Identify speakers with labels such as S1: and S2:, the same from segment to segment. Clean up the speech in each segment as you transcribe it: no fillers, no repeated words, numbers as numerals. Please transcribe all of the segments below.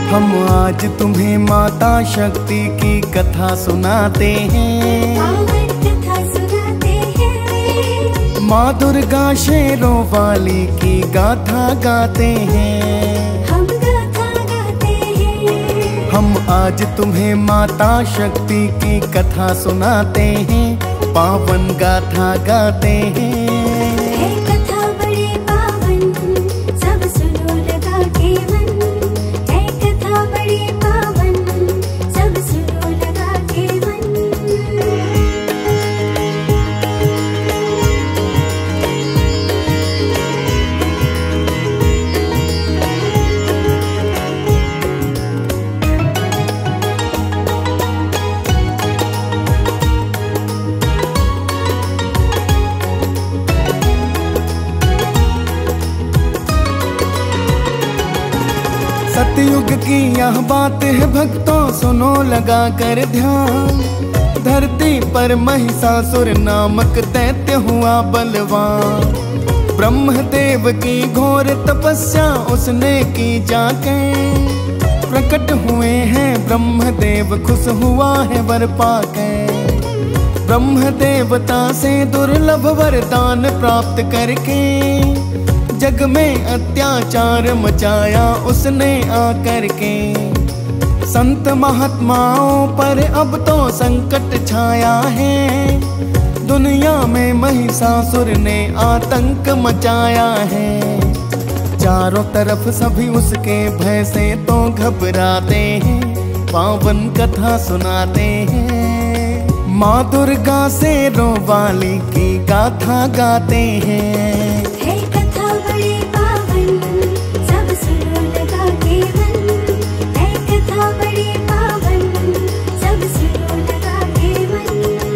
S1: हम आज तुम्हें माता शक्ति की कथा सुनाते हैं।
S2: पावन कथा सुनाते हैं।
S1: माँ दुर्गा शेरों वाली की गाथा गाते हैं।
S2: हम गाथा गाते हैं।
S1: हम आज तुम्हें माता शक्ति की कथा सुनाते हैं, पावन गाथा गाते हैं।
S2: है कथा बड़ी पावन, सब सुनो लगा के मन। है कथा बड़ी पावन, सब सुनो लगा के मन।
S1: सतयुग की यह बात है भक्तों, सुनो लगा कर ध्यान। धरती पर महिषासुर नामक दैत्य हुआ बलवान। ब्रह्मदेव की घोर तपस्या उसने की जाके। प्रकट हुए हैं ब्रह्मदेव, खुश हुआ है वर पाके। ब्रह्म देवता से दुर्लभ वरदान प्राप्त करके जग में अत्याचार मचाया उसने आकर के। संत महात्माओं पर अब तो संकट छाया है। दुनिया में महिषासुर ने आतंक मचाया है। चारों तरफ सभी उसके भय से तो घबराते हैं, पावन कथा सुनाते हैं। माँ दुर्गा शेरों वाली की गाथा गाते हैं।
S2: है कथा बड़ी पावन, सब सुनो लगा के मन। है कथा बड़ी पावन, सब सुनो लगा के मन।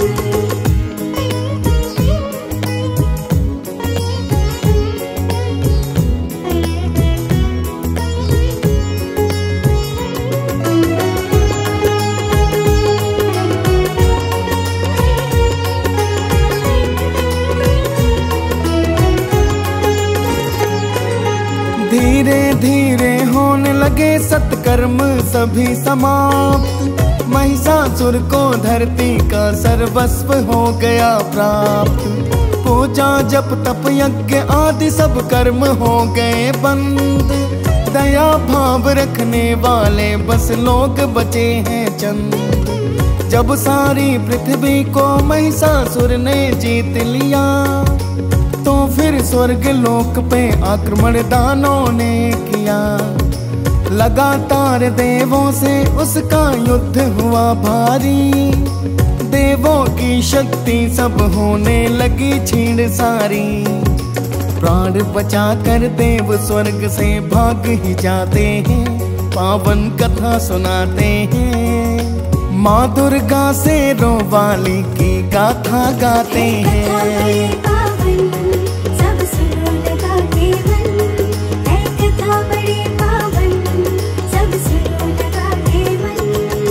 S1: धीरे धीरे होने लगे सत्कर्म सभी समाप्त। महिषासुर को धरती का सर्वस्व हो गया प्राप्त। पूजा जप तप यज्ञ आदि सब कर्म हो गए बंद। दया भाव रखने वाले बस लोग बचे हैं चंद। जब सारी पृथ्वी को महिषासुर ने जीत लिया, तो फिर स्वर्ग लोक पे आक्रमण दानों ने किया। लगातार देवों से उसका युद्ध हुआ भारी। देवों की शक्ति सब होने लगी छीण सारी। प्राण बचा कर देव स्वर्ग से भाग ही जाते हैं, पावन कथा सुनाते हैं। माँ दुर्गा शेरों वाली की गाथा गाते हैं।
S2: सब सुनो लगा के मन। है कथा बड़ी पावन, सब सुनो लगा के मन।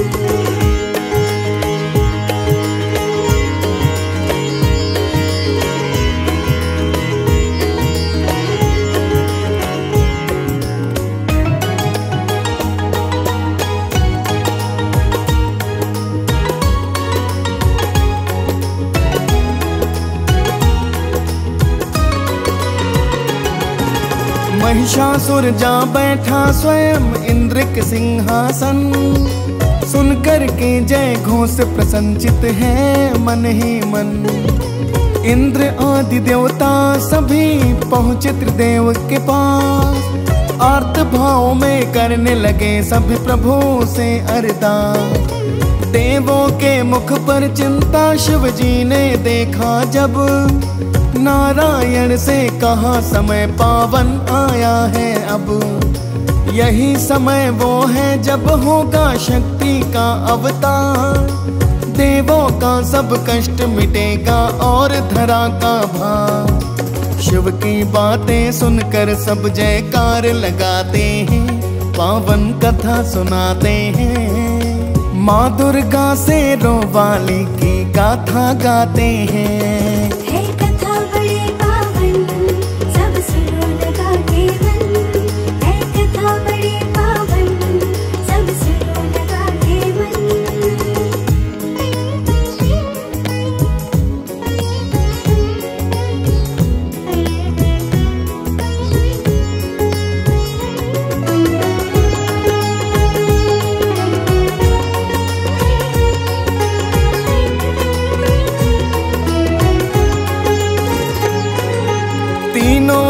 S1: महिषासुर जा बैठा स्वयं इंद्र के सिंहासन। सुनकर के जय घोष प्रसन्नचित है मन ही मन। इंद्र आदि देवता सभी पहुँचे त्रिदेव के पास। आर्त भाव में करने लगे सभी प्रभु से अरदास। देवों के मुख पर चिंता शिव जी ने देखा जब। नारायण से कहा समय पावन आया है अब। यही समय वो है जब होगा शक्ति का अवतार। देवों का सब कष्ट मिटेगा और धरा का भार। शिव की बातें सुनकर सब जयकार लगाते हैं, पावन कथा सुनाते हैं। माँ दुर्गा शेरों वाली की गाथा गाते हैं।
S2: है कथा बड़ी पावन, सब सुनो लगा के मन। है कथा बड़ी पावन,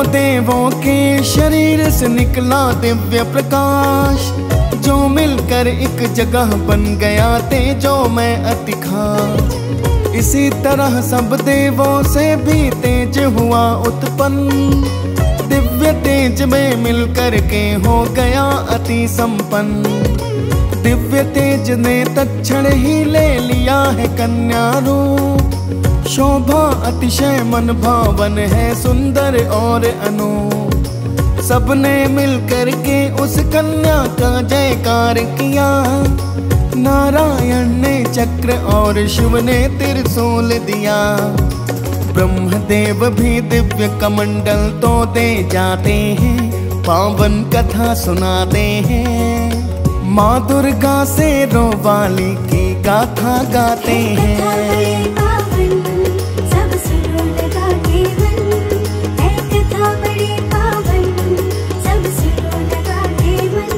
S1: देवों के शरीर से निकला दिव्य प्रकाश, जो मिलकर एक जगह बन गया तेजो में अति खास। इसी तरह सब देवों से भी तेज हुआ उत्पन्न, दिव्य तेज में मिलकर के हो गया अति संपन्न। दिव्य तेज ने तत्क्षण ही ले लिया है कन्या रूप, शोभा अतिशय मन भावन है सुंदर और अनूप। सबने मिलकर के उस कन्या का जयकार किया, नारायण ने चक्र और शिव ने त्रिशूल दिया। ब्रह्मदेव भी दिव्य कमंडल तो दे जाते हैं, पावन कथा सुनाते हैं। माँ दुर्गा से रोवाली की गाथा गाते हैं।
S2: सब सुनो लगा के मन, है कथा बड़ी पावन, सब सुनो लगा के मन।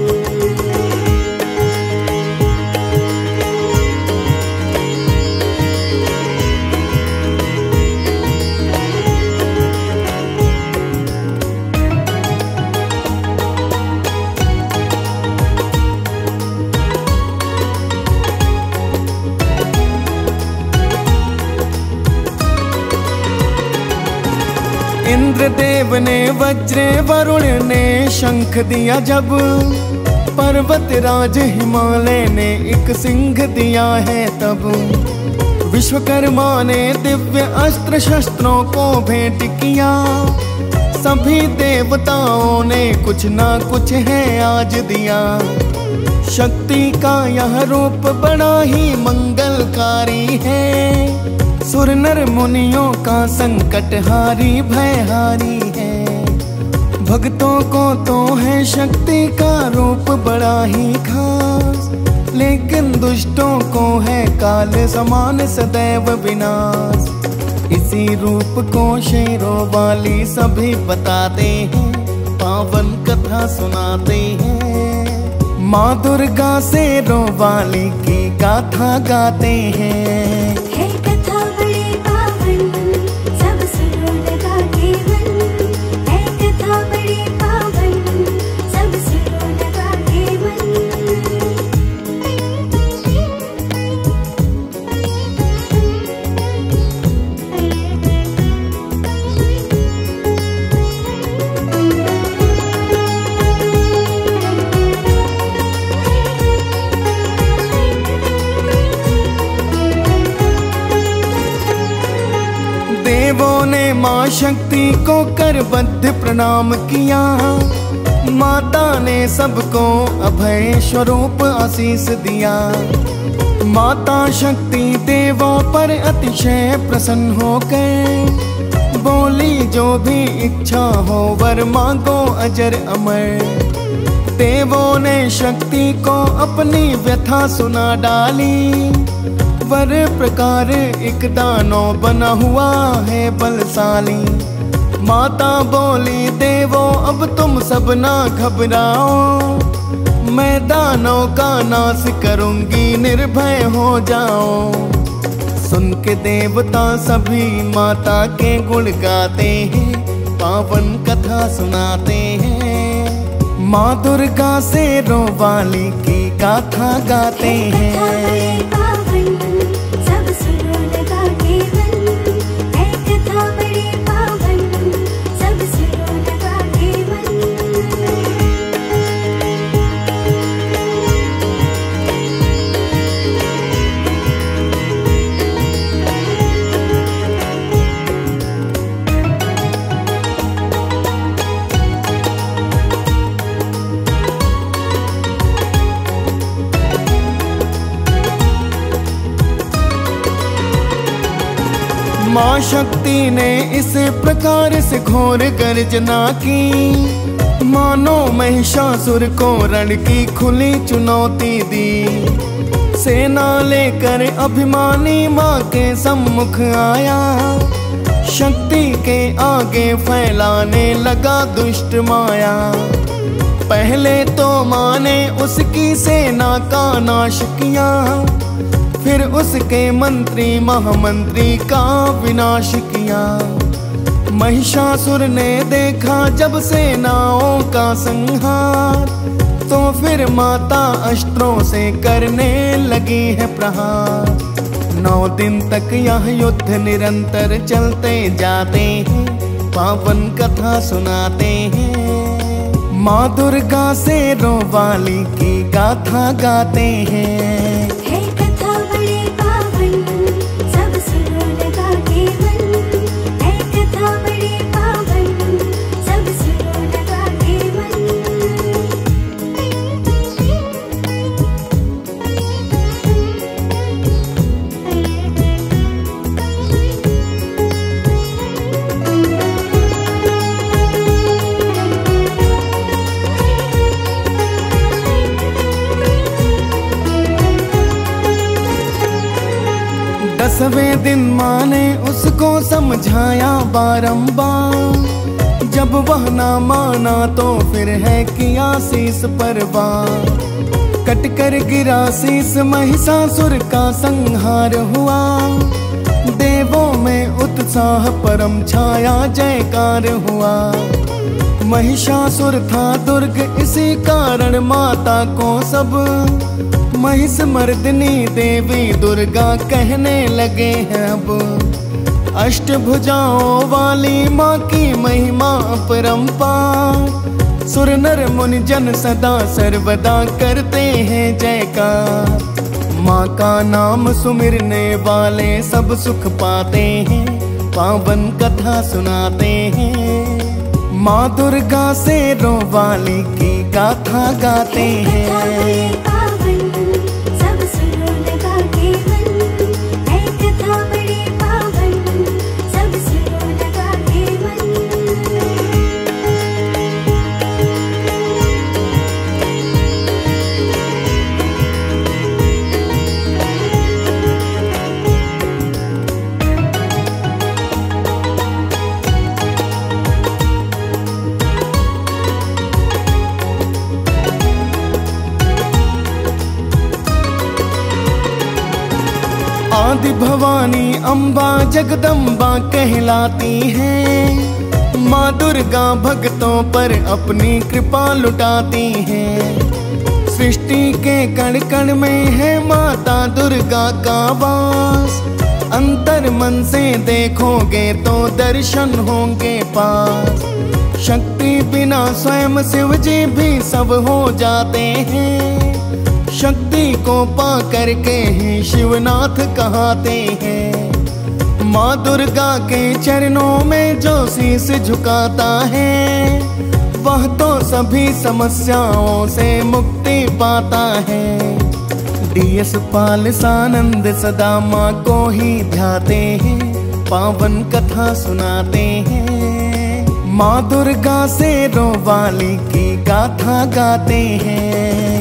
S1: इंद्रदेव ने वज्र, वरुण ने शंख दिया जब, पर्वत राज हिमालय ने एक सिंह दिया है तब। विश्वकर्मा ने दिव्य अस्त्र शस्त्रों को भेंट किया, सभी देवताओं ने कुछ ना कुछ है आज दिया। शक्ति का यह रूप बड़ा ही मंगलकारी है, सुर नर मुनियों का संकट हारी भयहारी है। भक्तों को तो है शक्ति का रूप बड़ा ही खास, लेकिन दुष्टों को है काल समान सदैव विनाश। इसी रूप को शेरों वाली सभी बताते हैं, पावन कथा सुनाते हैं। माँ दुर्गा से रोवाली की गाथा गाते हैं।
S2: है कथा बड़ी पावन, सब सुनो लगा के मन, है कथा बड़ी पावन, सब सुनो लगा के मन।
S1: देवों ने माँ शक्ति को करबद्ध प्रणाम किया, माता ने सबको अभय स्वरूप आशीष दिया। माता शक्ति देवों पर अतिशय प्रसन्न होकर बोली, जो भी इच्छा हो वर मांगो अजर अमर। देवों ने शक्ति को अपनी व्यथा सुना डाली, वर प्रकार एक दानव बना हुआ है बलशाली। माता बोली, देवों अब तुम सब ना घबराओ, मैं दानव का नाश करूंगी, निर्भय हो जाओ। सुन के देवता सभी माता के गुण गाते हैं, पावन कथा सुनाते हैं। माँ दुर्गा से रोवाली की गाथा गाते हैं।
S2: सब सुनो लगा के मन, है कथा बड़ी पावन, सब सुनो लगा के मन।
S1: माँ शक्ति ने इस प्रकार से घोर गर्जना की, मानो महिषासुर को रण की खुली चुनौती दी। सेना लेकर अभिमानी माँ के सम्मुख आया, शक्ति के आगे फैलाने लगा दुष्ट माया। पहले तो माँ ने उसकी सेना का नाश किया, फिर उसके मंत्री महामंत्री का विनाश किया। महिषासुर ने देखा जब सेनाओं का संहार, तो फिर माता अस्त्रों से करने लगी है प्रहार। 9 दिन तक यह युद्ध निरंतर चलते जाते हैं, पावन कथा सुनाते हैं। माँ दुर्गा से रोवाली की गाथा गाते हैं।
S2: है कथा बड़ी पावन, सब सुनो लगा के मन। है कथा बड़ी पावन, सब सुनो लगा के मन।
S1: दसवें दिन माँ ने उसको समझाया बारंबार, जब वह ना माना तो फिर है किया शीस पर वार। कट कर गिरा शीस, महिषासुर का संहार हुआ। देवों में उत्साह परम छाया, जयकार हुआ। महिषासुर था दुर्ग, इसी कारण माता को सब महिष मर्दिनी देवी दुर्गा कहने लगे हैं अब। अष्टभुजाओं वाली माँ की महिमा अपरंपार, सुर नर मुनि जन सदा सर्वदा करते हैं जयकार। माँ का नाम सुमिरने वाले सब सुख पाते हैं, पावन कथा सुनाते हैं। माँ दुर्गा से रोवाली की गाथा गाते हैं। आदि भवानी अम्बा जगदम्बा कहलाती हैं। माँ दुर्गा भक्तों पर अपनी कृपा लुटाती हैं। सृष्टि के कण कण में है माता दुर्गा का वास। अंतर मन से देखोगे तो दर्शन होंगे पास। शक्ति बिना स्वयं शिव जी भी सब हो जाते हैं। शक्ति को पा करके ही शिवनाथ कहते हैं। माँ दुर्गा के चरणों में जो शीश झुकाता है, वह तो सभी समस्याओं से मुक्ति पाता है। DS पाल सानंद सदा माँ को ही ध्याते हैं, पावन कथा सुनाते हैं। माँ दुर्गा से रोवाली की गाथा गाते हैं।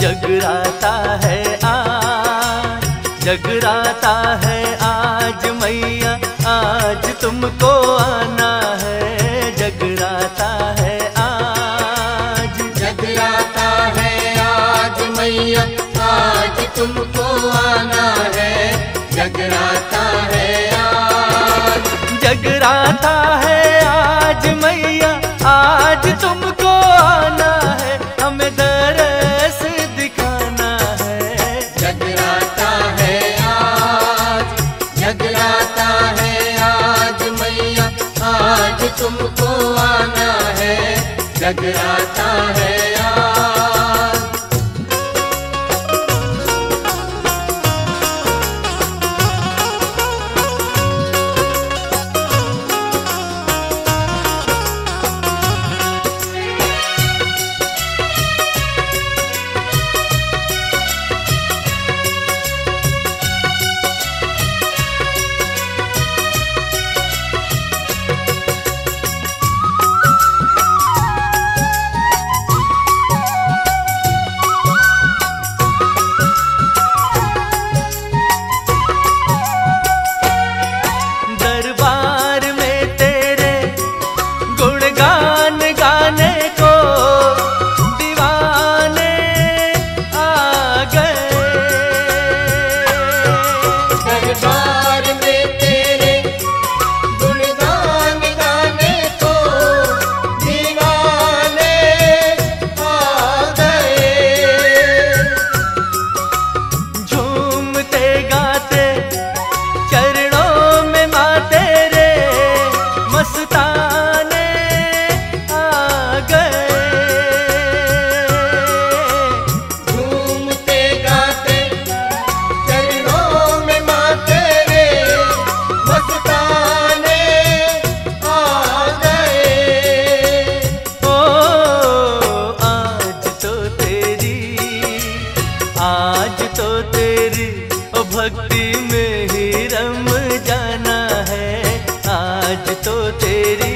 S3: जगराता है आज, जगराता है आज मैया, आज तुमको आना है। जगराता है आज,
S4: जगराता है आज मैया, आज तुमको आना है। जगराता है आज,
S3: जगराता है आज मैया, आज तुमको आना है, हमें दरस दिखाना है।
S4: जगराता है आज, जगराता है आज मैया, आज तुमको आना है। जगराता है आज,
S3: दरबार में तेरे गुणगान गाने को दीवाने आ गए।
S4: दरबार में तेरे गुणगान गाने को दीवाने आ गए।
S3: झूमते गाते चरणों में माँ तेरे मस्ताने आ गए।
S4: झूमते गाते चरणों में माँ तेरे मस्ताने आ गए।
S3: ओ आज तो तेरी, आज तो तेरी ओ भक्ति में ही रम जाना है। आज तो तेरी,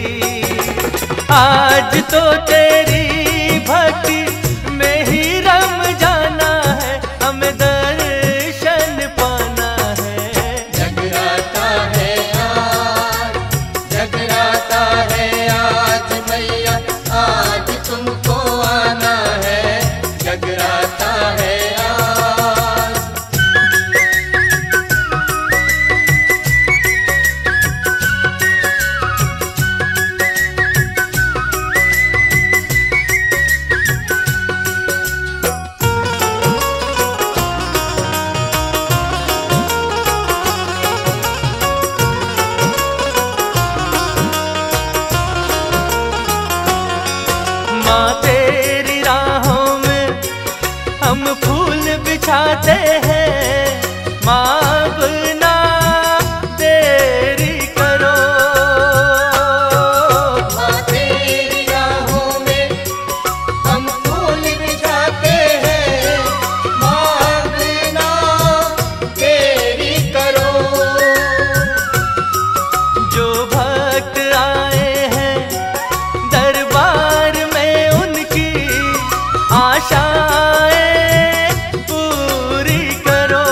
S3: आज तो तेरी भक्ति में ही रम जाना है, हमें दर्शन पाना है।
S4: जगराता है आज, जगराता है आज मैया, आज तुमको आना है। जगराता है आज,
S3: माँ तेरी राहों में हम फूल बिछाते हैं, माँ बिना देरी करो।
S4: माँ तेरी राहों में हम फूल बिछाते हैं, माँ बिना देरी करो।
S3: जो भक्त आए हैं दरबार में उनकी आशाएं पूरी करो।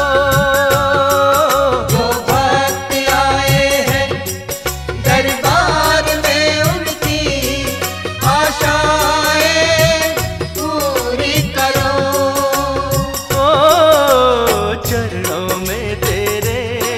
S4: जो भक्त आए हैं दरबार में उनकी आशाएं पूरी करो।
S3: ओ चरणों में तेरे,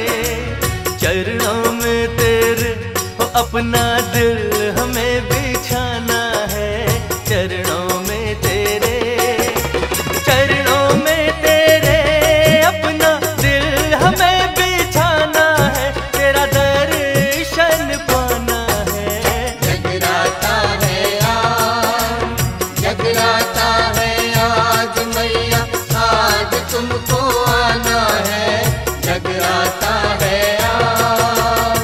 S3: चरणों में तेरे ओ अपना दिल हमें बिछाना है। चरणों में तेरे, चरणों में तेरे अपना दिल हमें बिछाना है, तेरा दर्शन पाना है।
S4: जगराता है आज, जगराता है आज मैया, आज तुमको आना है। जगराता है आज,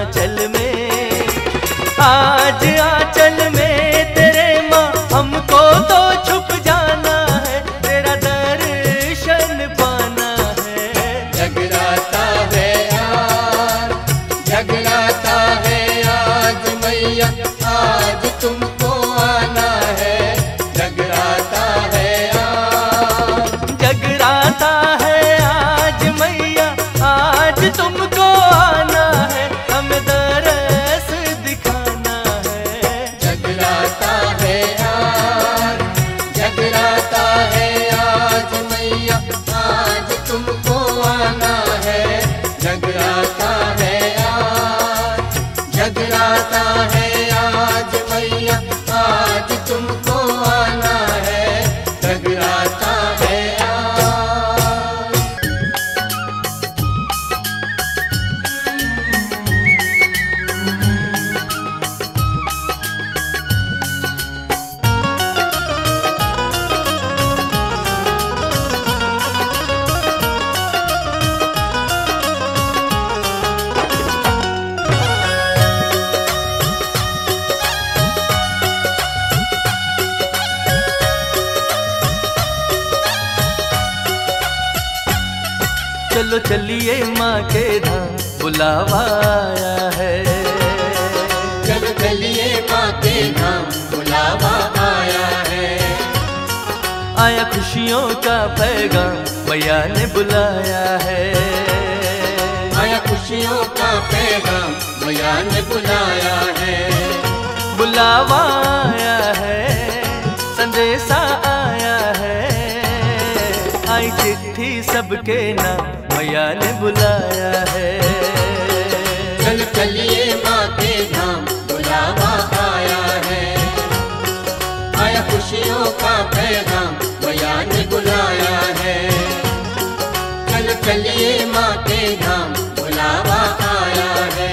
S3: आंचल में, आज आंचल में तेरे माँ हमको तो छुप जाना है, तेरा दर्शन पाना है।
S4: जगराता है आज, जगराता है आज मैया, आज तुमको आना है। जगराता है आज,
S3: जगराता है आज मैया, आज तुमको आना है, हमें दरस दिखाना है।
S4: जगराता है आज, जगराता है आज मैया, आज तुमको आना है। जगराता है आज, जगराता है आज मैया, आज तुमको आना है। जगराता है आज।
S3: चलो चलिए माँ के धाम, बुलावा आया है।
S4: चलो चलिए माँ के धाम, बुलावा आया है।
S3: आया खुशियों का पैगाम, मैया ने बुलाया है।
S4: आया खुशियों का पैगाम, मैया ने बुलाया है।
S3: बुलावा आया है, संदेशा आया है, आई चिट्ठी सबके नाम, मैया ने बुलाया है।
S4: चल चलिए माँ के धाम, बुलावा आया है। आया खुशियों का पैगाम, मैया ने बुलाया है। चल चलिए माँ के धाम, बुलावा आया है।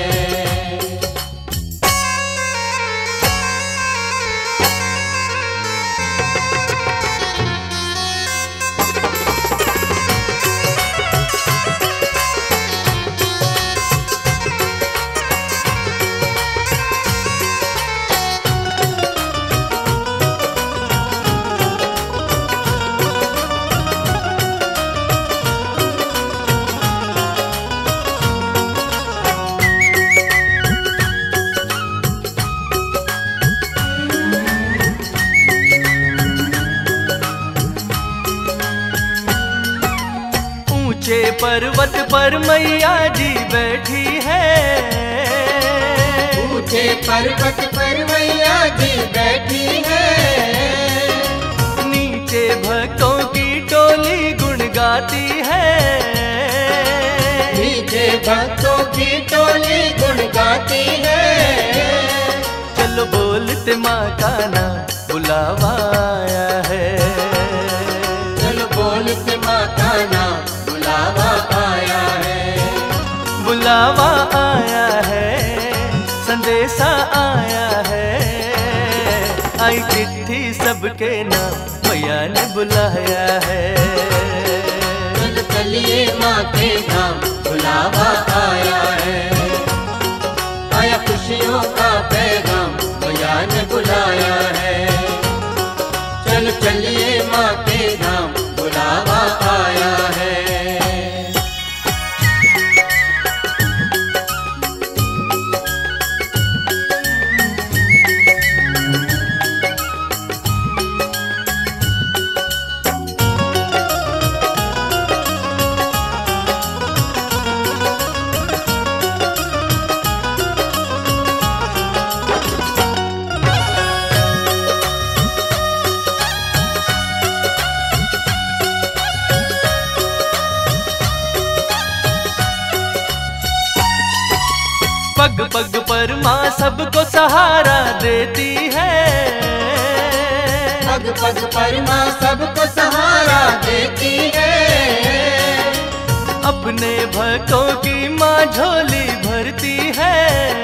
S3: ऊंचे पर्वत पर मैया जी बैठी है।
S4: ऊंचे पर्वत पर मैया जी बैठी है।
S3: नीचे भक्तों की टोली गुण गाती है।
S4: नीचे भक्तों की टोली गुण गाती है।
S3: चलो बोलते माँ का नाम, बुलावा आया है।
S4: चलो बोलते माँ का नाम, बुलावा आया है।
S3: बुलावा आया है, संदेशा आया है, आई चिट्ठी सबके नाम, मैया ने बुलाया है।
S4: चल चलिए माँ के धाम, बुलावा आया है। आया खुशियों का पैगाम, मैया ने बुलाया है। चल चलिए माँ के धाम, बुलावा आया है।
S3: पग पग पर माँ सबको सहारा देती है।
S4: पग पग पर माँ सबको सहारा देती है।
S3: अपने भक्तों की माँ झोली भरती है।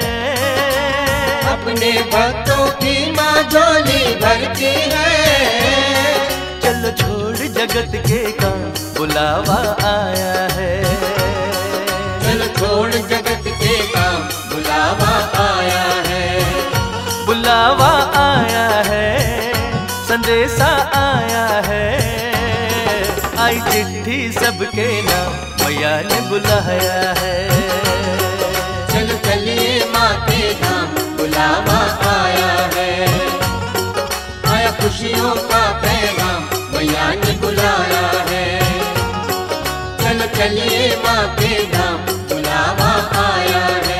S4: अपने भक्तों की माँ झोली भरती है।
S3: चलो छोड़ जगत के काम, बुलावा आया है।
S4: चलो छोड़ जगत के काम, बुलावा आया है,
S3: बुलावा आया है, संदेशा आया है। आई चिट्ठी सबके नाम मैया ने बुलाया है।
S4: चलो चलिए माँ के धाम, बुलावा आया है, आया खुशियों का पैगाम, मैया ने बुलाया है। चलो चलिए माँ के धाम, बुलावा आया है।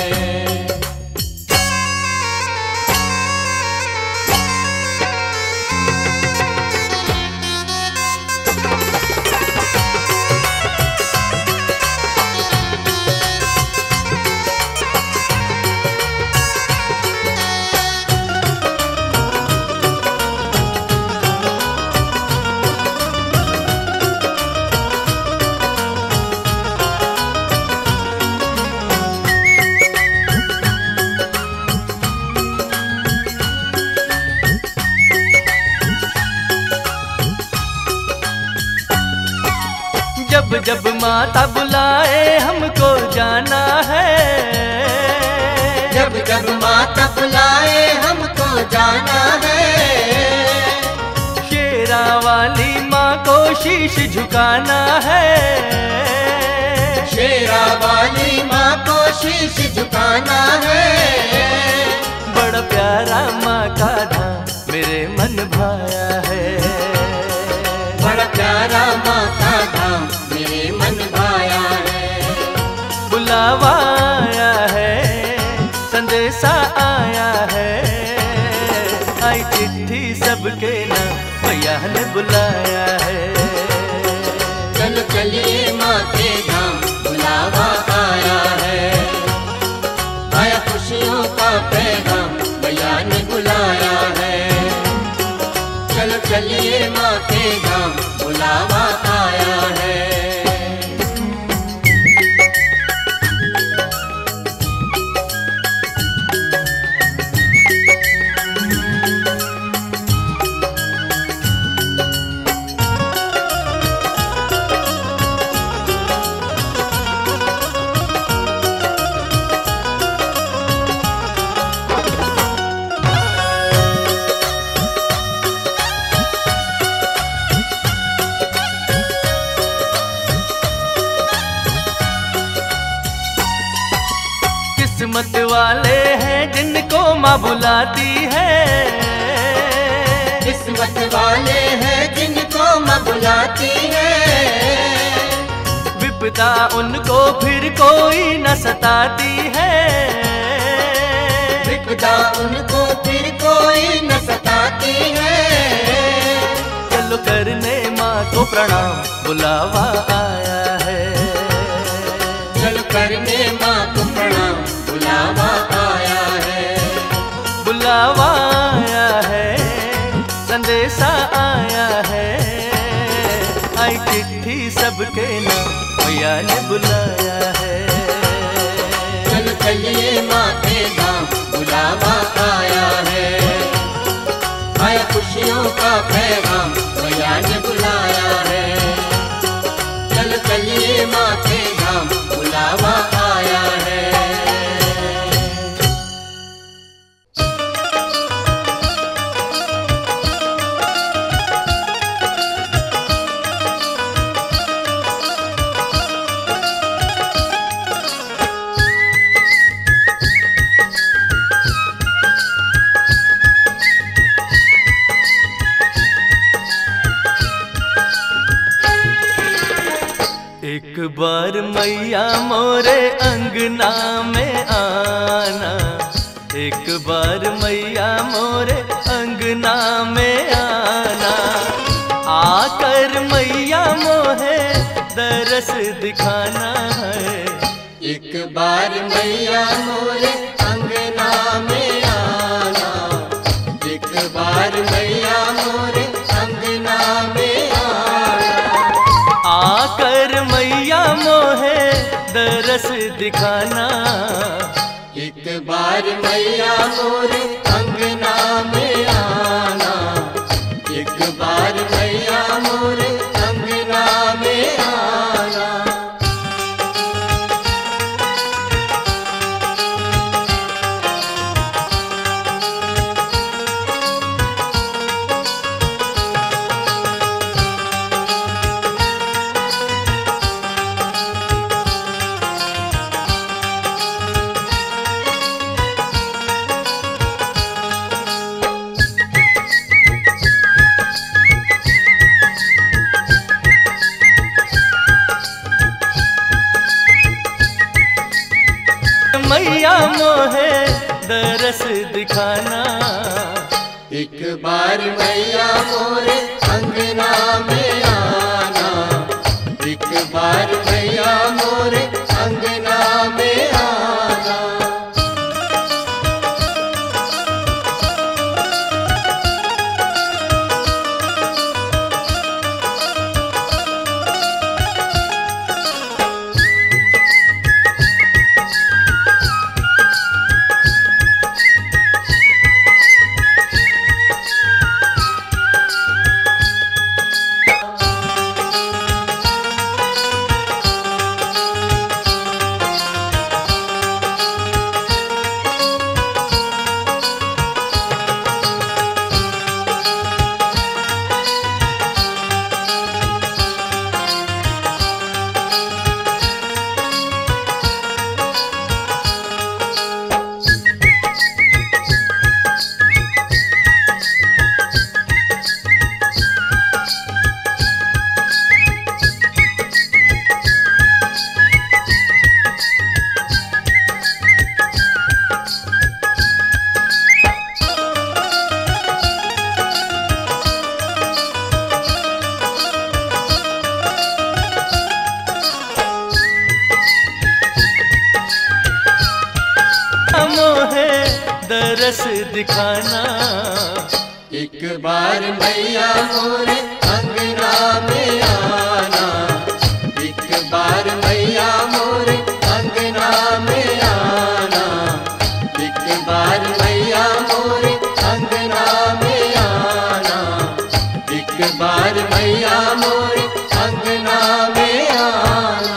S3: जब जब माता बुलाए हमको जाना है,
S4: जब जब माता बुलाए हमको जाना है,
S3: शेरा वाली माँ को शीश झुकाना है।
S4: शेरा वाली माँ को शीश झुकाना है।
S3: बड़ा प्यारा माँ का धाम मेरे मन भाया है,
S4: बड़ा प्यारा माँ का धाम मेरे मन भाया है।
S3: बुलावा आया है, संदेशा आया है। आई चिट्ठी सबके नाम मैया ने बुलाया है।
S4: चलो चलिए माँ के धाम, बुलावा आया है, आया खुशियों का पैगाम, मैया ने बुलाया है। चलो चलिए माँ के धाम, बुलावा आया है।
S3: किस्मत वाले हैं जिनको माँ बुलाती है,
S4: किस्मत वाले हैं जिनको माँ बुलाती है।
S3: विपदा उनको फिर कोई न सताती है,
S4: विपदा उनको फिर कोई न सताती है।
S3: चलो करने माँ को प्रणाम, बुलावा आया है।
S4: चलो करने माँ को प्रणाम, बुलावा आया है।
S3: बुलावा आया है, संदेशा आया है। आई चिट्ठी सबके नाम मैया ने बुलाया है।
S4: चलो चलिए माँ के धाम, बुलावा आया है, आया खुशियों का पैगाम, मैया ने बुलाया है। चलो चलिए माँ के धाम, बुलावा आया है।
S3: एक बार मैया मोरे अंगना में आना, एक बार मैया मोरे अंगना में आना। आकर मैया मोहे दरस दिखाना है।
S4: एक बार मैया मोरे अंगना में आना, एक बार मैया मोरे अंगना में आना।
S3: आकर मैया मोहे दरस दिखाना,
S4: एक बार मैया मोरे अंगना में आना, एक बार मैया मोरे अंगना में आना।
S3: मैया मोहे दरस दिखाना।
S4: एक बार मैया मोरे अंगना में आना, एक बार मैया मोरे अंगना में आना।
S3: मोहे दरस दिखाना।
S4: एक बार मैया मोरे अंगना में आना, एक बार मैया मोरे अंगना में आना, एक बार मैया मोरे अंगना में आना, एक बार मैया मोरे अंगना में आना।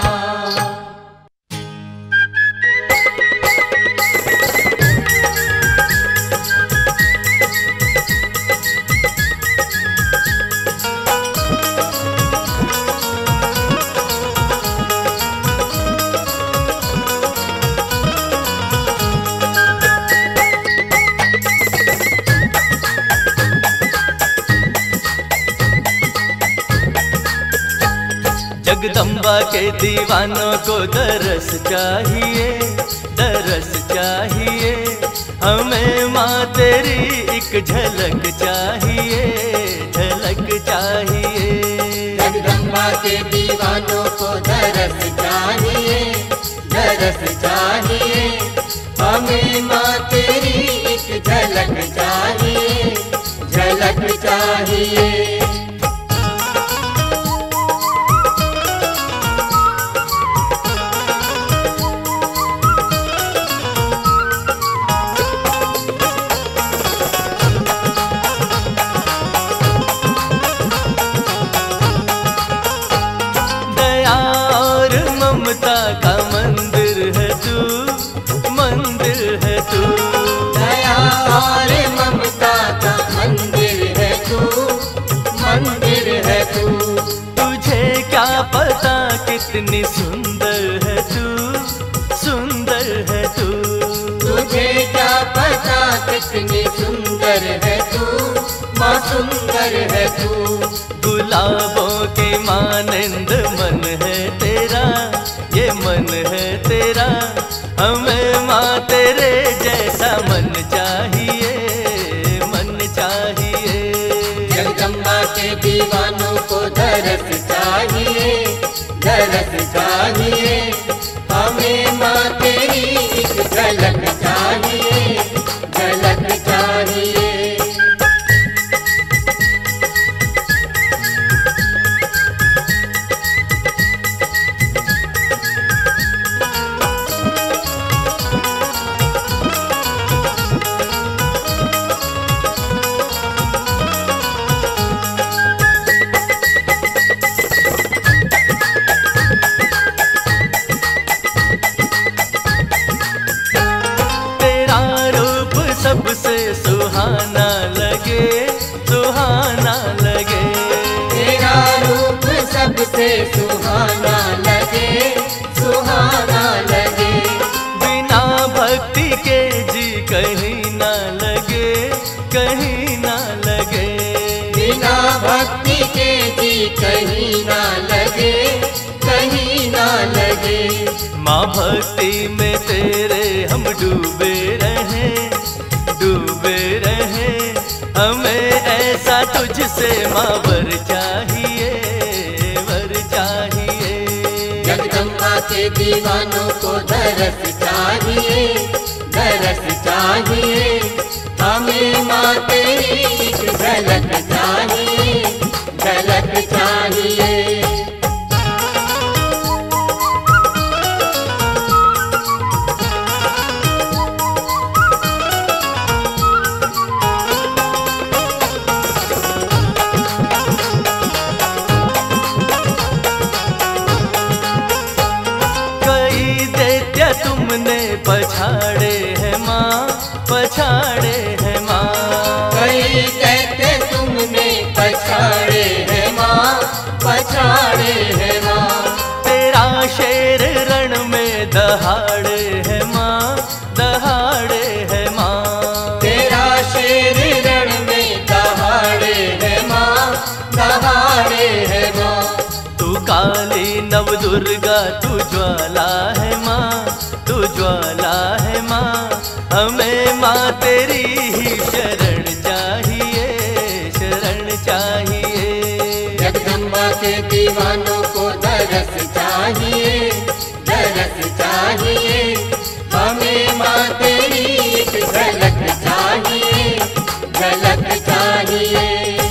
S3: जगदम्बा के दीवानों को दरस चाहिए, दरस चाहिए। हमें माँ तेरी एक झलक चाहिए, झलक चाहिए।
S4: जगदम्बा के दीवानों को दरस चाहिए, दरस चाहिए। हमें माँ तेरी एक झलक चाहिए, झलक चाहिए।
S3: ममता का मंदिर है तू, मंदिर है तू।
S4: दया और ममता का मंदिर है तू, मंदिर है तू।
S3: तुझे क्या पता कितनी सुंदर है तू, सुंदर है तू।
S4: तुझे क्या पता कितनी सुंदर है तू, माँ सुंदर है तू।
S3: गुलाबों के मानंद मन है तेरा, ये मन है तेरा। हमें माँ तेरे जैसा मन चाहिए, मन चाहिए।
S4: जगदम्बा के दीवानों को दरस चाहिए, दरस चाहिए। हमें माँ तेरी एक झलक चाहिए, झलक चाहिए।
S3: सबसे सुहाना लगे, सुहाना लगे।
S4: तेरा रूप सबसे सुहाना लगे, सुहाना लगे।
S3: बिना भक्ति के जी कहीं ना लगे, कहीं ना लगे।
S4: बिना भक्ति के जी कहीं ना लगे, कहीं ना लगे।
S3: माँ भक्ति में तेरे हम डूबे रहे, डूबे रहे। हमें ऐसा तुझसे माँ वर चाहिए, वर चाहिए।
S4: जगदम्बा के दीवानों को दरस चाहिए, दरस चाहिए। हमें माँ तेरी एक झलक चाहिए, झलक चाहिए।
S3: तुमने पछाड़े हैं माँ, पछाड़े हैं माँ।
S4: कई कहते तुमने पछाड़े हैं माँ, पछाड़े हैं माँ।
S3: तेरा शेर रण में दहाड़े है माँ, दहाड़े है माँ।
S4: तेरा शेर रण में दहाड़े है माँ, दहाड़े है माँ।
S3: तू काली नव दुर्गा तू ज्वाला है माँ, तू ज्वाला है माँ। हमें माँ तेरी ही शरण चाहिए, शरण चाहिए।
S4: जगदम्बा के दीवानों को दरस चाहिए, दरस चाहिए। हमें माँ तेरी एक झलक चाहिए, झलक चाहिए।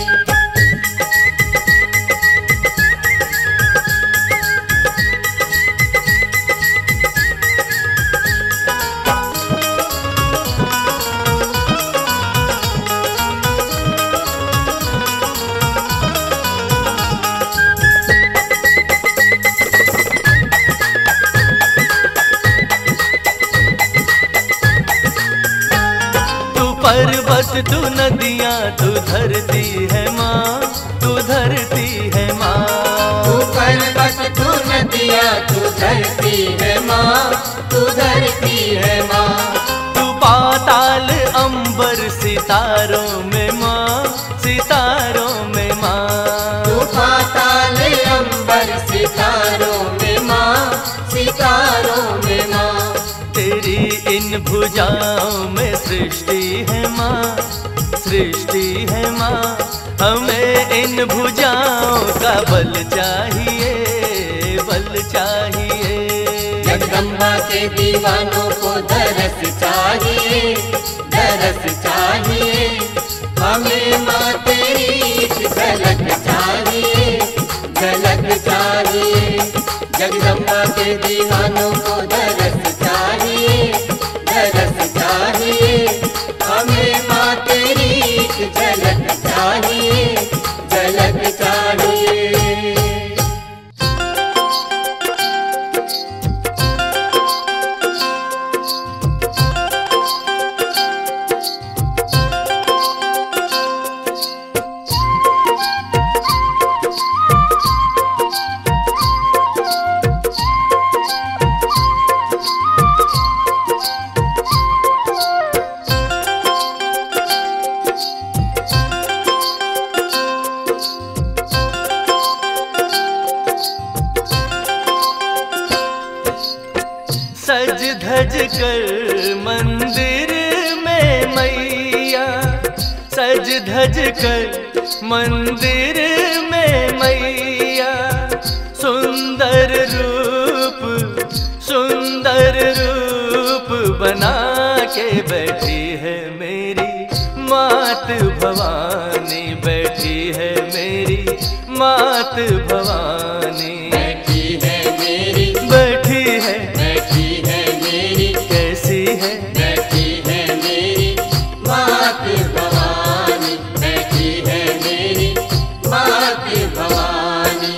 S3: पर्वत तू नदियाँ तू धरती है माँ, तू धरती है माँ।
S4: तू पर्वत तू नदियाँ तू धरती है माँ, तू धरती है माँ।
S3: तू पाताल अंबर सितारों में माँ, सितारों में माँ।
S4: तू पाताल अंबर सितारों में माँ, सितारों में माँ।
S3: तेरी इन भुजाओं में सृष्टि है माँ, सृष्टि है माँ। हमें इन भुजाओं का बल चाहिए, बल चाहिए।
S4: जगदम्बा के दीवानों को दरस चाहिए, दरस चाहिए। हमें माँ तेरी एक झलक चाहिए, झलक चाहिए। जगदम्बा के दीवानों को दरस चाहिए, दरस चाहिए। हमें माँ तेरी एक झलक चाहिए, झलक चाहिए।
S3: सज धज कर मंदिर में मैया, सज धज कर मंदिर में मैया। सुंदर रूप, सुंदर रूप बना के बैठी है मेरी मात भवानी, बैठी है मेरी मात भवानी।
S4: बैठी है मेरी,
S3: बैठी है,
S4: बैठी है मेरी,
S3: कैसी है,
S4: बैठी है मेरी मात भवानी। बैठी है मेरी मात भवानी।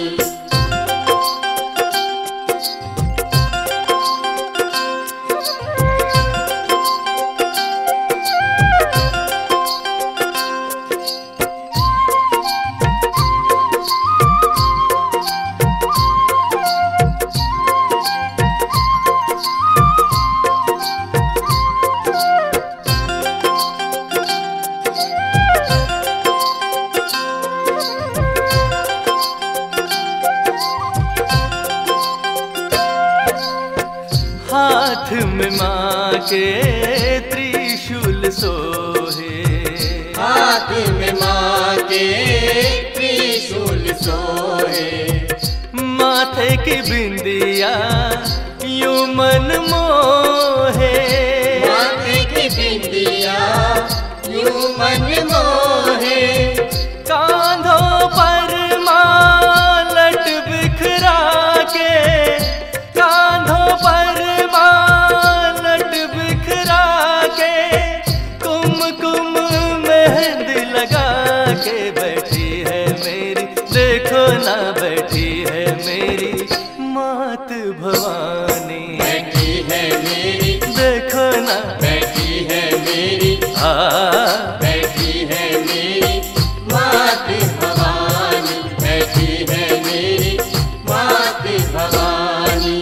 S3: माँ के त्रिशूल सोहे,
S4: हाथ में माँ के त्रिशूल सोहे।
S3: माथे की बिंदिया यूं मन मोहे,
S4: माथे की बिंदिया यूं मन मोहे।
S3: कांधों पर माँ लट बिखरा के, कांधों पर माँ लट बिखरा के, कुमकुम मेहंदी लगा के बैठी है मेरी, देखो ना बैठी है मेरी मात भवानी,
S4: बैठी है मेरी,
S3: देखो ना
S4: बैठी है मेरी, बैठी है मेरी मात भवानी, बैठी है मेरी मात भवानी।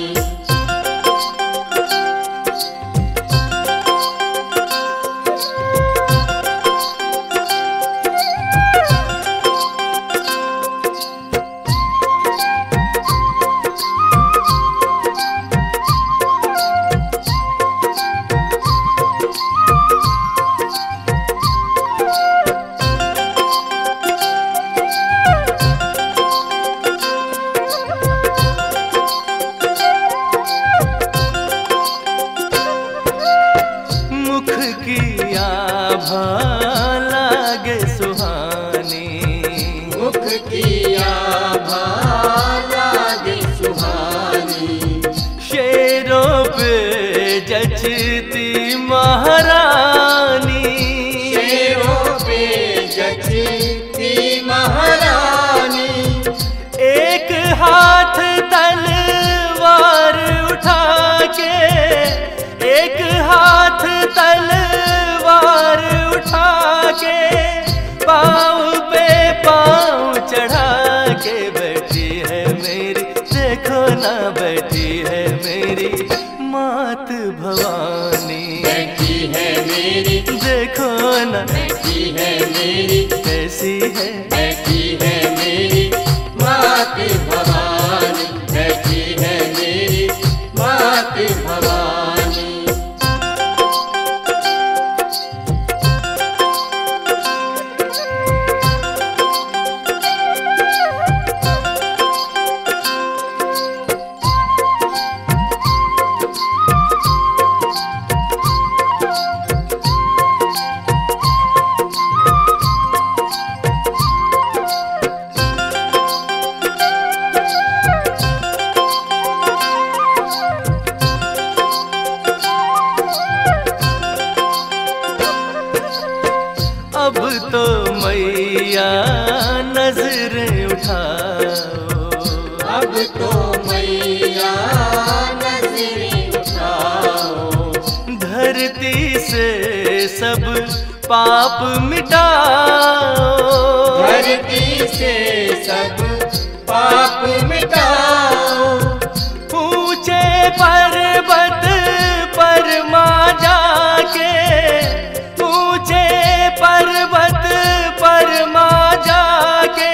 S3: मुख की आभा लागे सुहानी,
S4: मुख की आभा लागे सुहानी।
S3: शेरों पे जचती महारानी,
S4: शेरों पे जचती महारानी।
S3: एक हाथ तलवार उठा के, एक हाथ तलवार उठा के, पाँव पे पाँव चढ़ा के बैठी है मेरी, देखो ना बैठी है मेरी मात भवानी,
S4: बैठी है मेरी,
S3: देखो ना
S4: बैठी है मेरी,
S3: कैसी है,
S4: बैठी है मेरी मात भवानी, बैठी है मेरी मात भवानी।
S3: अब तो मैया नजरें उठाओ,
S4: अब तो मैया नजरें उठाओ।
S3: धरती से सब पाप मिटाओ,
S4: धरती से सब पाप मिटाओ।
S3: ऊंचे पर्वत पर माँ जाके, ऊंचे पर्वत पर माँ जाके,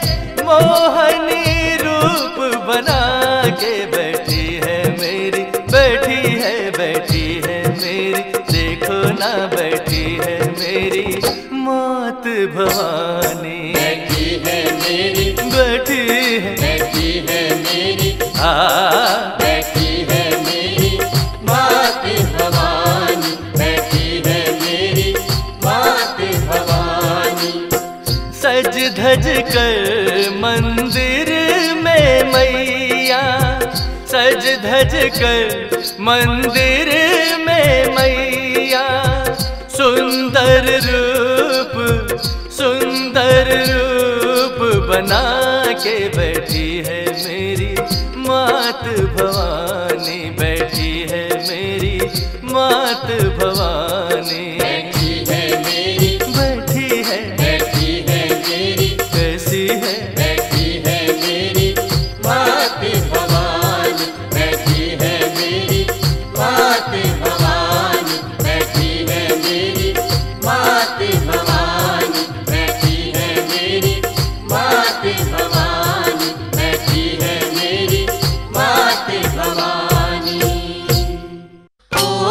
S3: मोहनी रूप बना के बैठी है मेरी, बैठी है, बैठी है मेरी, देखो ना बैठी है मेरी मात भवानी,
S4: बैठी है मेरी,
S3: बैठी है,
S4: बैठी है मेरी,
S3: बैठी
S4: है मेरी मात भवानी, बैठी है मेरी मात भवानी।
S3: सज धज कर मंदिर में मैया, सज धज कर मंदिर में मैया, सुंदर रूप, सुंदर रूप बना के बैठी है मेरी मात भवानी, बैठी है मेरी मात भवानी,
S4: बैठी है मेरी,
S3: बैठी है,
S4: बैठी है मेरी,
S3: कैसी है,
S4: बैठी है मेरी मात भवानी, बैठी है मेरी मात भवानी, बैठी है मेरी मात भवानी, बैठी है मेरी मात भवानी, बैठी है मेरी मात भवानी।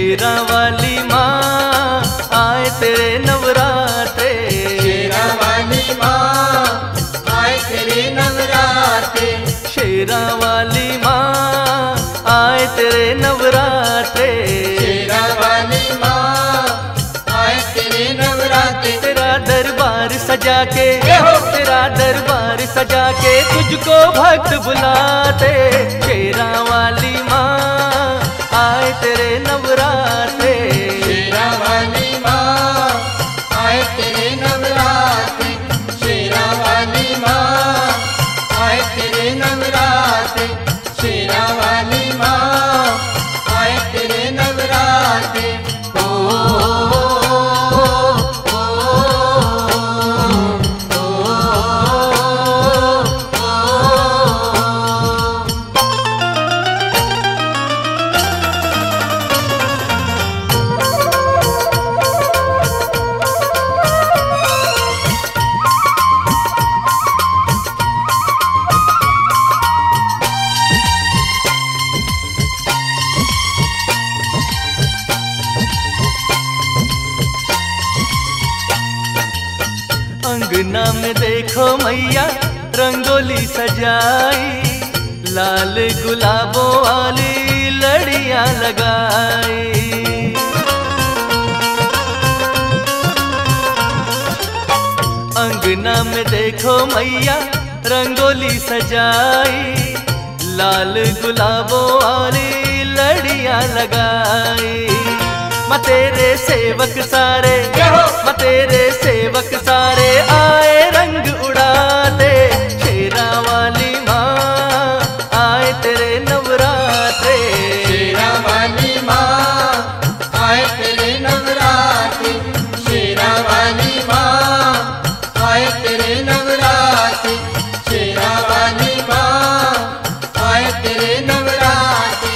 S3: शेरा वाली माँ आए तेरे नवरात्रे,
S4: शेरा वाली माँ आए तेरे नवरात्रे,
S3: शेरा वाली माँ आए तेरे नवरात्रे,
S4: शेरा वाली माँ आए तेरे नवरात्रे।
S3: तेरा दरबार सजा के, तेरा दरबार सजा के तुझको भक्त बुलाते, शेरा वाली माँ आए तेरे नवरात्रे,
S4: शेरा वाली माँ आए तेरे नवरात्रे, शेरा वाली माँ आए तेरे नवरात्रे, शेरा वाली माँ आए तेरे नवरात्रे।
S3: अंगना में देखो मैया रंगोली सजाई, लाल गुलाबों वाली लड़ियां लगाई। अंगना में देखो मैया रंगोली सजाई, लाल गुलाबों वाली लड़ियां लगाई। मैं तेरे सेवक सारे, मैं तेरे सेवक सारे आए रंग उड़ाते, शेरा वाली माँ आए तेरे नवरात्रे,
S4: शेरा वाली माँ आए तेरे नवरात्रे, शेरा वाली माँ आए तेरे नवरात्रे, शेरा वाली माँ आए तेरे नवरात्रे।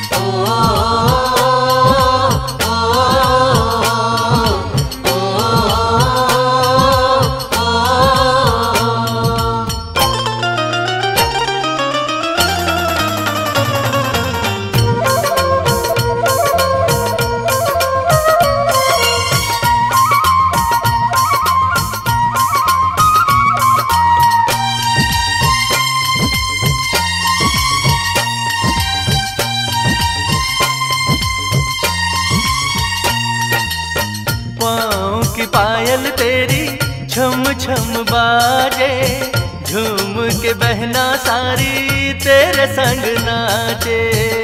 S3: पाँव की पायल तेरी छम छम बाजे, झूम के बहना सारी तेरे संग नाचे।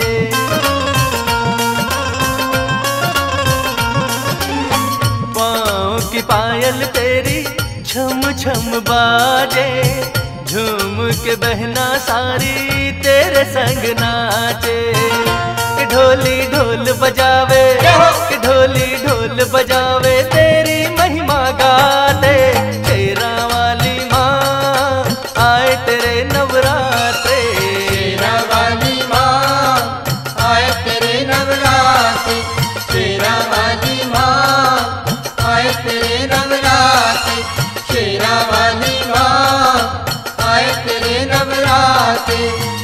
S3: पाँव की पायल तेरी छम छम बाजे, झूम के बहना सारी तेरे संग नाचे। कि ढोली ढोल बजावे, कि ढोली ढोल बजावे तेरी महिमा गाते, शेरा वाली माँ आए तेरे नवरात्रे,
S4: शेरा वाली माँ आए तेरे नवरात्रे, शेरा वाली माँ आए तेरे नवरात्रे, शेरा वाली माँ आए तेरे नवरात्रे।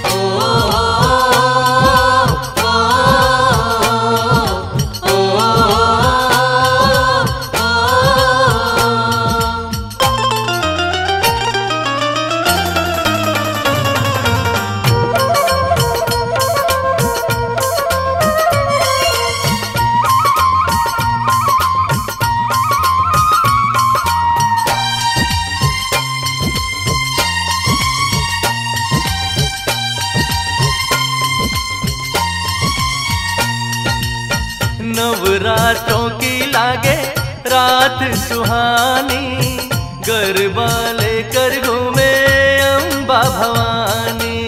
S3: नवरात्रों की लागे रात सुहानी, गरबा लेकर घूमे अम्बा भवानी।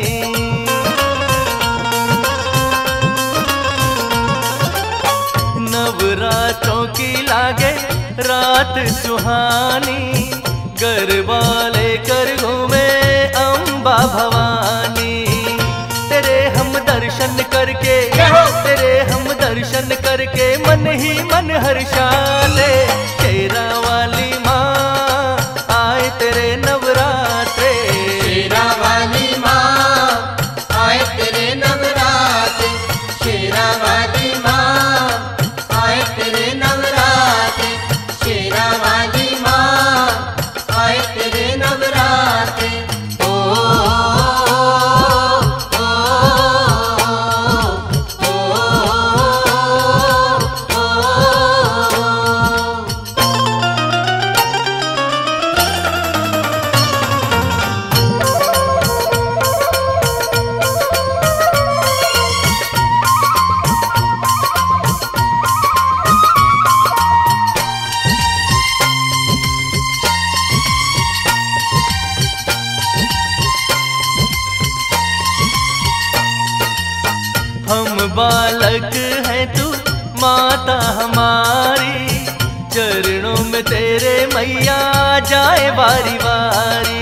S3: नवरात्रों की लागे रात सुहानी, गरबा लेकर घूमे अम्बा भवानी। तेरे हम दर्शन करके, तेरे हम दर्शन करके मन ही मन हर्षाले, शेरा वाली माँ आए तेरे नवरात्रे,
S4: शेरा वाली माँ आए तेरे नवरात्रे, शेरा वाली माँ
S3: हम बालक हैं तू माता हमारी, चरणों में तेरे मैया जाए बारी बारी।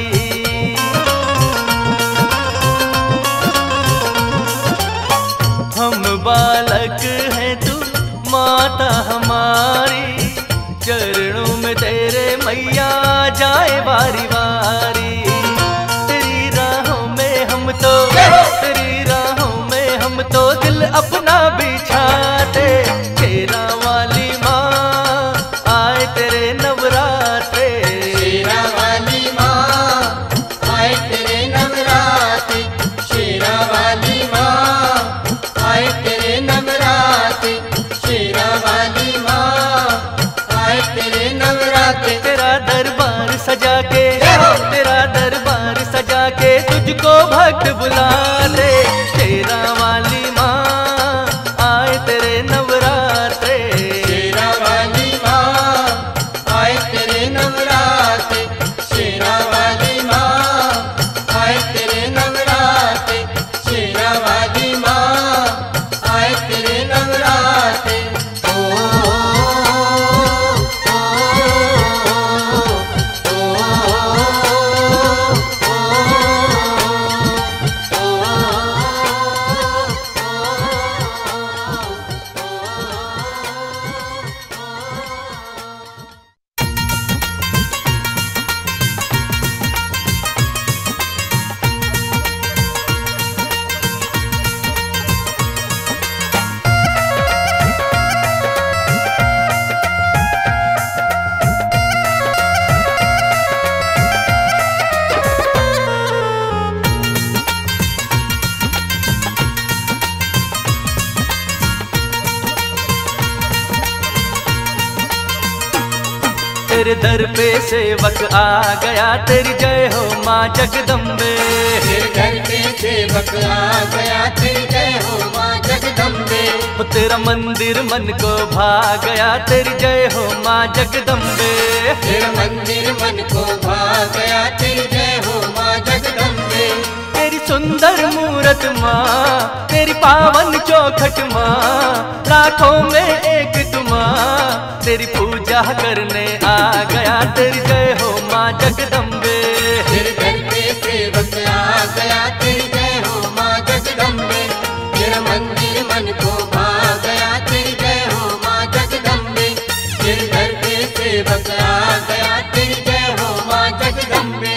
S3: हम बालक हैं तू माता हमारी, चरणों में तेरे मैया जाए बारी बारी। तेरी राहों में हम तो, तेरी राहों में हम तो दिल अपना बिछाते। शेरा वाली माँ आए तेरे नवरात्रे,
S4: शेरा वाली माँ आए तेरे नवरात्रे, शेरा वाली माँ आए तेरे नवरात्रे, शेरा वाली माँ आए तेरे नवरात्रे।
S3: तेरा दरबार सजा के, तेरा दरबार सजा के तुझको भक्त बुलाते। शेरा वाली माँ आए तेरे नवरात्रे,
S4: शेरा वाली माँ आए तेरे नवरात्रे, शेरा वाली माँ आए तेरे नवरात्रे, शेरा वाली माँ आए तेरे नवरात्रे।
S3: तेरे दर पे सेवक आ गया, तेरी जय हो माँ जगदम्बे।
S4: तेरे घर पे सेवक आ गया, तेरी जय हो माँ जगदम्बे।
S3: हो तेरा मंदिर मन को भा गया, तेरी जय हो माँ जगदम्बे।
S4: तेरा मंदिर मन को भा गया, तेरी जय हो माँ जगदम्बे।
S3: तेरी सुंदर मूरत माँ, तेरी पावन चौखट माँ, लाखों में एक तू माँ, तेरी पूजा करने आ गया, तेरी जय हो माँ जगदम्बे।
S4: तेरे घर पे सेवक आ गया, तेरी जय हो माँ जगदम्बे। तेरा मंदिर मन को भा गया, तेरी जय हो माँ जगदम्बे। तेरे घर पे सेवक आ गया, तेरी जय हो माँ जगदम्बे।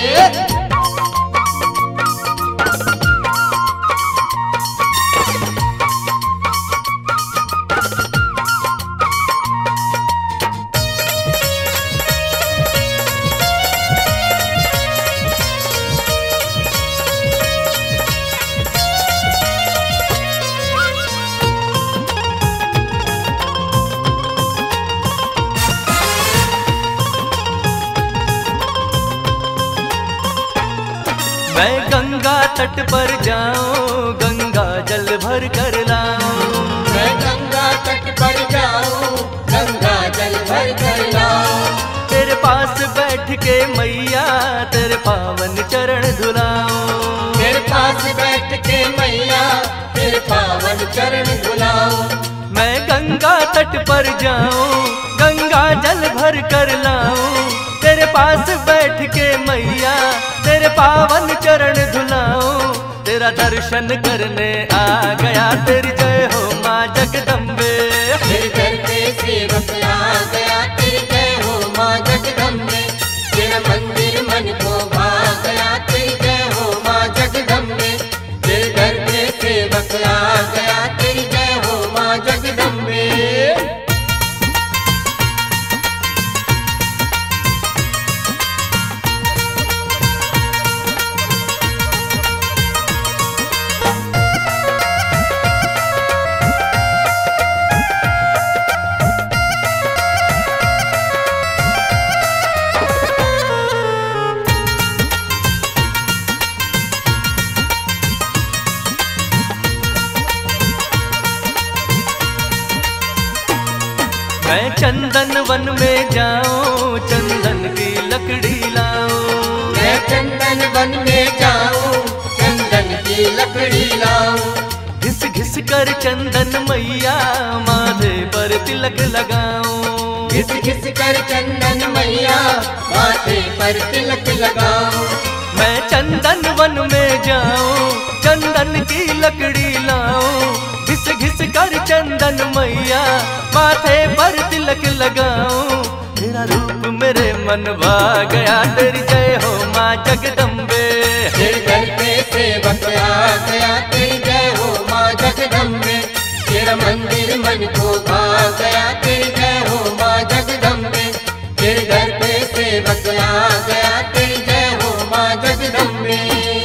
S3: मैं गंगा तट पर जाऊं, गंगा जल भर कर लाऊं।
S4: मैं गंगा तट पर जाऊं, गंगा जल भर कर लाऊं।
S3: तेरे पास बैठ के मैया तेरे पावन चरण धुलाऊं।
S4: तेरे पास बैठ के मैया तेरे पावन चरण धुलाऊं।
S3: मैं गंगा तट पर जाऊं, गंगा जल भर कर लाऊं। तेरे पास बैठ के मैया तेरे पावन चरण धुलाऊं। तेरा दर्शन करने आ गया, तेरी जय हो माँ जगदम्बे।
S4: तेरे घर पे सेवक आ गया, तेरी जय हो माँ जगदम्बे। तेरा मंदिर मन को भा गया, तेरी जय हो माँ जगदम्बे। तेरे घर पे सेवक आ गया, तेरी जय हो माँ जगदम्बे।
S3: मैं चंदन वन में जाऊं, चंदन की लकड़ी लाऊं।
S4: मैं चंदन वन में जाऊं, चंदन की लकड़ी लाऊं।
S3: घिस घिस कर चंदन मैया माथे पर तिलक लगाऊं।
S4: घिस घिस कर चंदन मैया माथे पर तिलक लगाऊं।
S3: मैं चंदन वन में जाऊं, चंदन की लकड़ी लाऊं। घिस घिस कर चंदन मैया माथे पर तिलक लगाऊं। तेरा रूप मेरे मन भा गया, तेरी जय हो माँ जगदम्बे।
S4: तेरे दर पे सेवक आ गया, तेरी जय हो माँ जगदम्बे। तेरा मंदिर मन को भा गया, तेरी जय हो माँ जगदम्बे। तेरे दर पे सेवक आ गया, तेरी जय हो माँ जगदम्बे।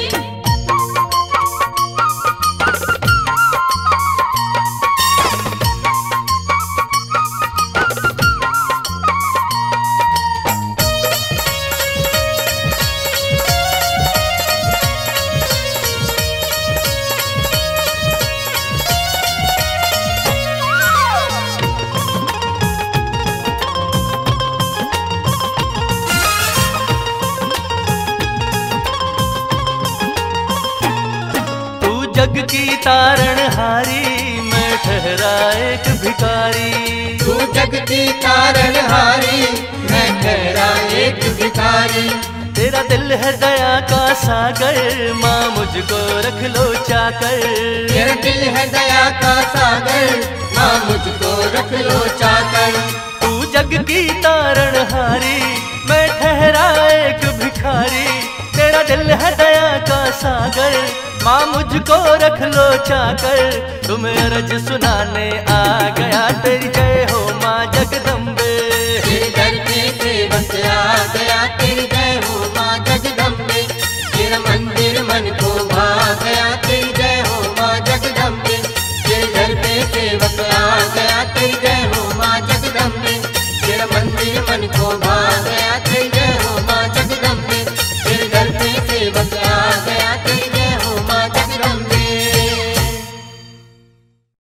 S3: जग की तारणहारी, मैं ठहरा एक भिखारी।
S4: तू जग की तारणहारी, मैं ठहरा एक भिखारी।
S3: तेरा दिल है दया का सागर, माँ मुझको रख लो चाकर।
S4: तेरा दिल है दया का सागर, माँ मुझको रख लो चाकर।
S3: तू जग की तारणहारी, मैं ठहरा एक भिखारी। तेरा दिल है दया का सागर, माँ मुझको रख लो चाकर। तुम्हें अरज सुनाने आ गया, तेरी जय हो माँ जगदम्बे।
S4: तेरे दर पे सेवक आ गया, तेरी